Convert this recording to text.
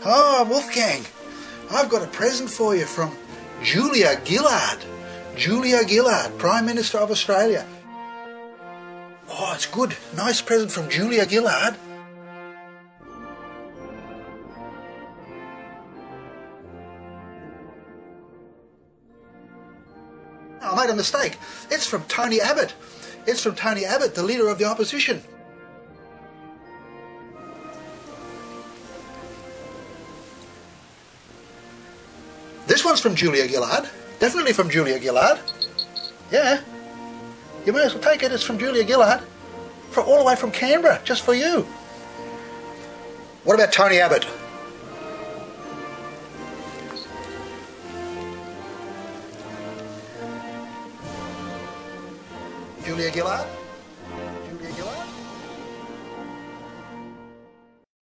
Oh, Wolfgang, I've got a present for you from Julia Gillard. Julia Gillard, Prime Minister of Australia. Oh, it's good. Nice present from Julia Gillard. I made a mistake. It's from Tony Abbott. It's from Tony Abbott, the leader of the opposition. This one's from Julia Gillard. Definitely from Julia Gillard. Yeah. You may as well take it. It's from Julia Gillard. All the way from Canberra, just for you. What about Tony Abbott? Julia Gillard?